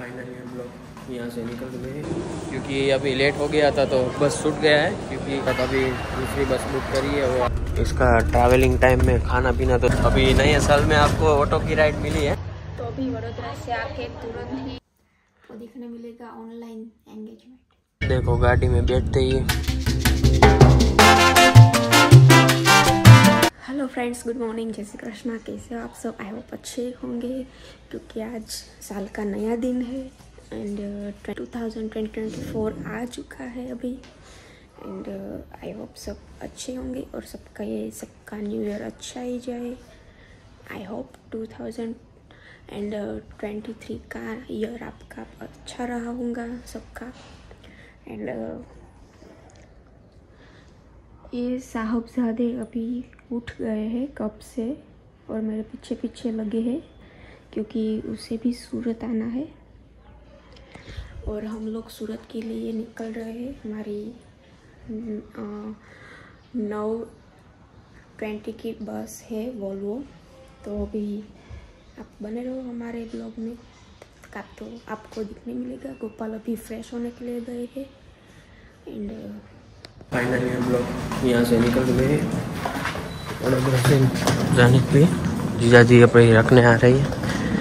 Finally हम लोग यहाँ से निकल गए क्योंकि अभी लेट हो गया था तो बस छूट गया है क्योंकि अभी दूसरी बस बुक करी है। वो इसका ट्रैवलिंग टाइम में खाना पीना तो अभी नए साल में आपको ऑटो की राइड मिली है तो अभी वडोदरा से आके तुरंत ही तो दिखने मिलेगा ऑनलाइन एंगेजमेंट। देखो गाड़ी में बैठते ही। हेलो फ्रेंड्स, गुड मॉर्निंग, जय श्री कृष्णा। कैसे हो आप सब? आई होप अच्छे होंगे क्योंकि आज साल का नया दिन है एंड 2024 आ चुका है अभी एंड आई होप सब अच्छे होंगे और सबका न्यू ईयर अच्छा ही जाए। आई होप 2023 का ईयर आपका अच्छा रहा होगा सबका। एंड ये साहबजादे अभी उठ गए हैं कब से और मेरे पीछे पीछे लगे हैं क्योंकि उसे भी सूरत आना है और हम लोग सूरत के लिए निकल रहे हैं। हमारी 9:20 की बस है वोल्वो। तो अभी आप बने रहो हमारे ब्लॉग में, तो आपको दिखने मिलेगा। गोपाल अभी फ्रेश होने के लिए गए हैं एंड फाइनली हम लोग यहाँ से निकल गए वडोदरा से जाने के लिए। जीजा जी अपने रखने आ रही है।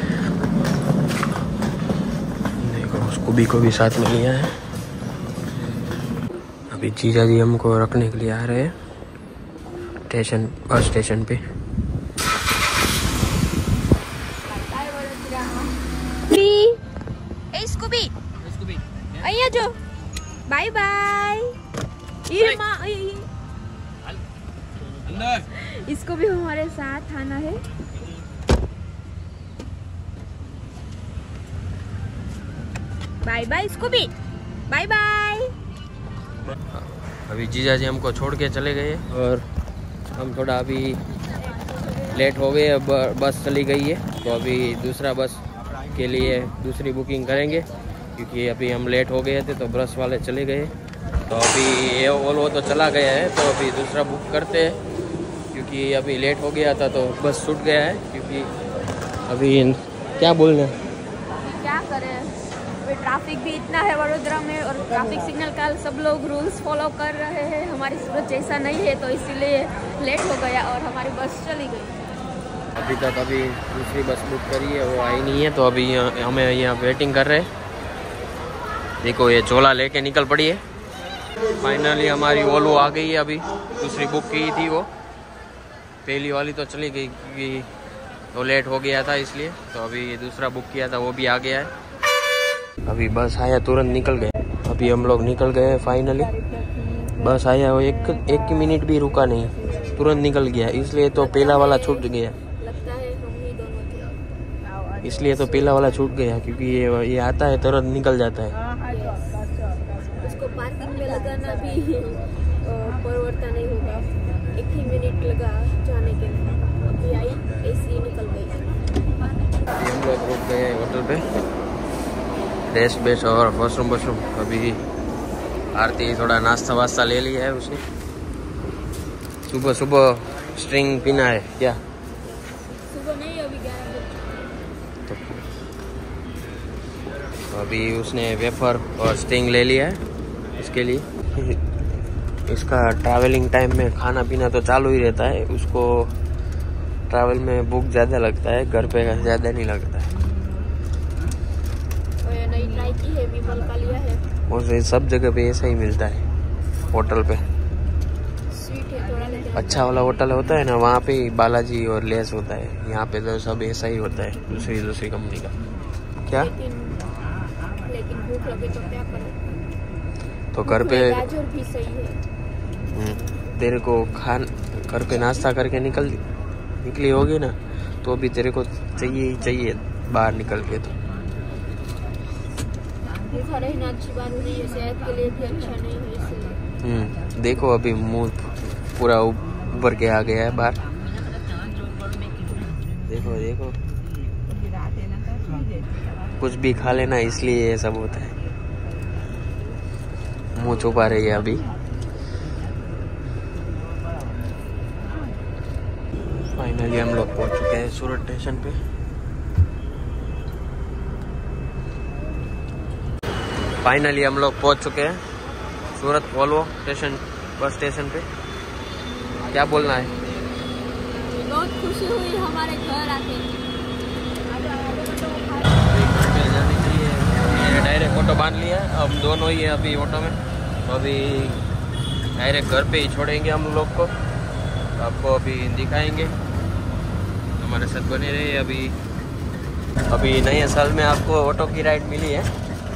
देखो उसको भी साथ में लिया है। अभी जीजा जी हमको रखने के लिए आ रहे हैं बस स्टेशन पे। जो बाय बाय। इसको भी हमारे साथ आना है। बाय बाय, इसको भी बाय बाय। अभी जीजा जी हमको छोड़ के चले गए और हम थोड़ा अभी लेट हो गए। अब बस चली गई है तो अभी दूसरा बस के लिए दूसरी बुकिंग करेंगे क्योंकि अभी हम लेट हो गए थे तो बस वाले चले गए। तो अभी ये वोल्वो तो चला गया है तो अभी दूसरा बुक करते हैं क्योंकि अभी लेट हो गया था तो बस छूट गया है। क्योंकि अभी क्या बोलना क्या करें, अभी ट्रैफिक भी इतना है वडोदरा में और ट्रैफिक सिग्नल का सब लोग रूल्स फॉलो कर रहे हैं। हमारी सूरत जैसा नहीं है तो इसीलिए लेट हो गया और हमारी बस चली गई। अभी तक अभी दूसरी बस बुक करी है, वो आई नहीं है तो अभी हमें यहाँ वेटिंग कर रहे हैं। देखो ये चोला लेके निकल पड़ी है। फाइनली हमारी वोल्वो आ गई है। अभी दूसरी बुक की थी, वो पहली वाली तो चली गई क्योंकि तो लेट हो गया था इसलिए। तो अभी ये दूसरा बुक किया था वो भी आ गया है। अभी बस आया तुरंत निकल गए। अभी हम लोग निकल गए फाइनली। बस आया वो एक मिनट भी रुका नहीं, तुरंत निकल गया। इसलिए तो पहला वाला छूट गया, इसलिए तो पहला वाला छूट गया क्योंकि ये आता है तुरंत निकल जाता है। उसको पार्किंग में लगाना भी परिवर्तन नहीं होगा, 1 ही मिनट लगा जाने के लिए। अभी आई ऐसे ही निकल गई। अभी हम लोग रुक गए होटल पे, रेस्ट बेस्ट और वॉशरूम। अभी आरती थोड़ा नाश्ता वास्ता ले लिया है उसे। सुबह स्ट्रिंग पीना है क्या? सुबह नहीं, अभी 11 बजे। तो अभी उसने वेफर और स्टिंग ले लिया है इसके लिए। इसका ट्रैवलिंग टाइम में खाना पीना तो चालू ही रहता है। उसको ट्रैवल में भूख ज़्यादा लगता है, घर पे ज़्यादा नहीं लगता है। और ये नई ट्राई की है, विमल का लिया है। और सब जगह पे ऐसा ही मिलता है होटल पे। स्वीट है थोड़ा, लेकिन अच्छा वाला होटल होता है ना, वहाँ पे बालाजी और लेस होता है। यहाँ पे तो सब ऐसा ही होता है दूसरी कंपनी का। क्या लेकिन भूख लगे तो क्या करें? तो घर पे गाजर भी सही है। तेरे को घर पे नाश्ता करके निकली होगी ना, तो अभी तेरे को चाहिए बाहर निकल के। तो भूखा रहना अच्छी बात नहीं है, सेहत के लिए भी अच्छा नहीं है इसलिए। देखो अभी मुंह पूरा उभर के आ गया है बाहर। देखो कुछ भी खा लेना, इसलिए ये सब होता है। मुंह छुपा रही है अभी। फाइनली हम लोग पहुंच चुके हैं सूरत स्टेशन पे। फाइनली हम लोग पहुंच चुके हैं Surat Volvo station, bus station पे। क्या बोलना है? बहुत खुशी हुई हमारे घर आके। जाने के लिए डायरेक्ट ऑटो बांध लिया है, हम दोनों ही है अभी ऑटो में। तो अभी डायरेक्ट घर पे ही छोड़ेंगे हम लोग को, तो आपको अभी दिखाएंगे, हमारे साथ बने रहे। अभी नए साल में आपको ऑटो की राइड मिली है।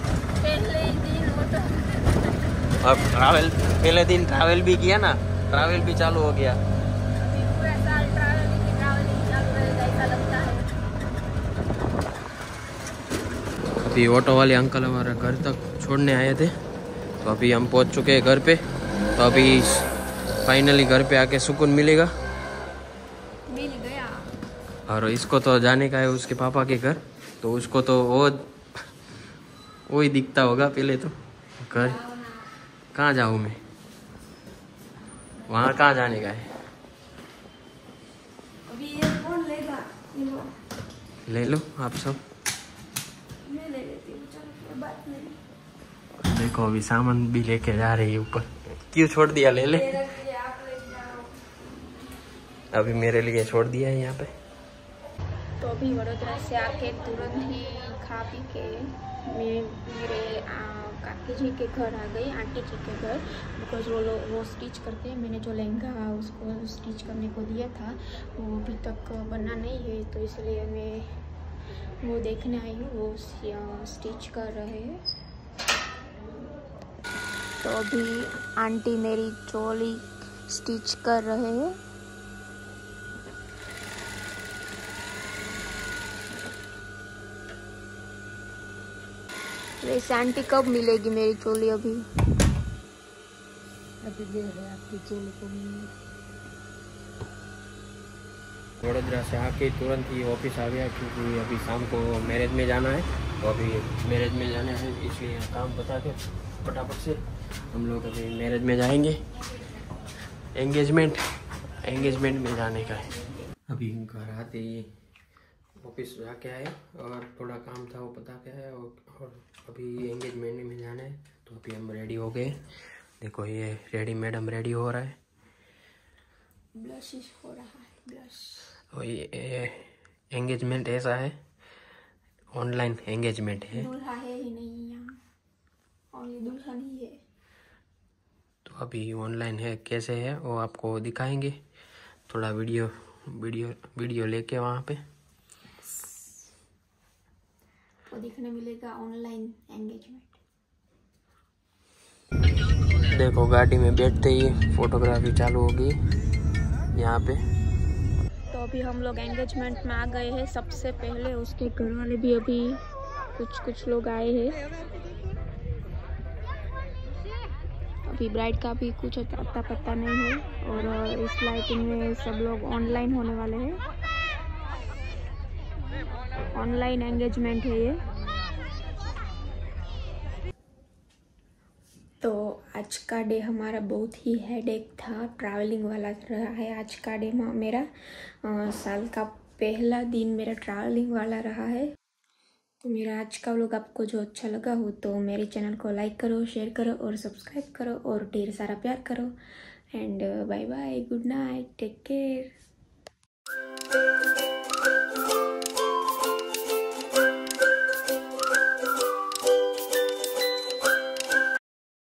अब पहले दिन ट्रैवल भी किया ना, ट्रैवल भी चालू हो गया। पूरा साल ट्रैवलिंग चालू रहेगा ऐसा लगता है। अभी ऑटो वाले अंकल हमारे घर तक छोड़ने आए थे, तो अभी हम पहुंच चुके हैं घर पे। तो अभी फाइनली घर पे आके सुकून मिलेगा। मिल गया। और इसको तो जाने का है उसके पापा के घर, तो उसको तो वो ही दिखता होगा पहले तो घर। कहाँ जाऊँ मैं? वहाँ कहाँ जाने का है? अभी ये कौन लेगा? ले लो आप सब। मैं ले लेती हूँ, चलो कोई बात नहीं। देखो अभी सामान भी लेके जा रही है ऊपर। क्यों छोड़ दिया? ले ले। आप ले जाओ। अभी मेरे लिए छोड़ दिया है यहाँ पे। तो अभी वडोदरा से आके तुरंत ही खा पी के मैं मेरे काकी जी के घर आ गई, आंटी जी के घर। बिकॉज वो स्टिच करते हैं। मैंने जो लहंगा उसको स्टिच करने को दिया था वो अभी तक बना नहीं है, तो इसलिए मैं वो देखने आई हूँ। वो स्टिच कर रहे हैं। तो अभी आंटी मेरी चोली स्टिच कर रहे हैं। वैसे आंटी कब मिलेगी मेरी चोली? अभी दे रहे आपकी चोली को। वडोदरा से आके तुरंत ही ऑफिस आ गया, क्योंकि अभी शाम को मैरिज में जाना है। तो अभी मैरिज में जाना है, इसलिए काम बता के फटाफट से हम लोग अभी मैरिज में जाएंगे। एंगेजमेंट में जाने का है। अभी घर आते ही ऑफिस जाके आए और थोड़ा काम था वो पता के आया, और अभी एंगेजमेंट में जाना है। तो अभी हम रेडी हो गए। देखो ये रेडी मैडम रेडी हो रहा है। ब्लश हो रहा है, ब्लश। और ये एंगेजमेंट ऐसा है, ऑनलाइन एंगेजमेंट है। दूल्हा है ही नहीं यहाँ, ओनली दुल्हन ही है। तो अभी ऑनलाइन है, कैसे है वो आपको दिखाएंगे। थोड़ा वीडियो लेके वहाँ पे तो दिखने मिलेगा ऑनलाइन एंगेजमेंट। देखो गाड़ी में बैठते ही फोटोग्राफी चालू होगी यहाँ पे। तो अभी हम लोग एंगेजमेंट में आ गए हैं सबसे पहले। उसके घर वाले भी अभी कुछ लोग आए हैं। अभी ब्राइड का भी कुछ अता पता नहीं है, और इस लाइटिंग में सब लोग ऑनलाइन होने वाले हैं। ऑनलाइन एंगेजमेंट है ये। तो आज का डे हमारा बहुत ही हेडेक था, ट्रैवलिंग वाला रहा है आज का डे मेरा। साल का पहला दिन मेरा ट्रैवलिंग वाला रहा है। तो मेरा आज का व्लॉग आपको जो अच्छा लगा हो तो मेरे चैनल को लाइक करो, शेयर करो और सब्सक्राइब करो और ढेर सारा प्यार करो। And bye bye, good night, take care.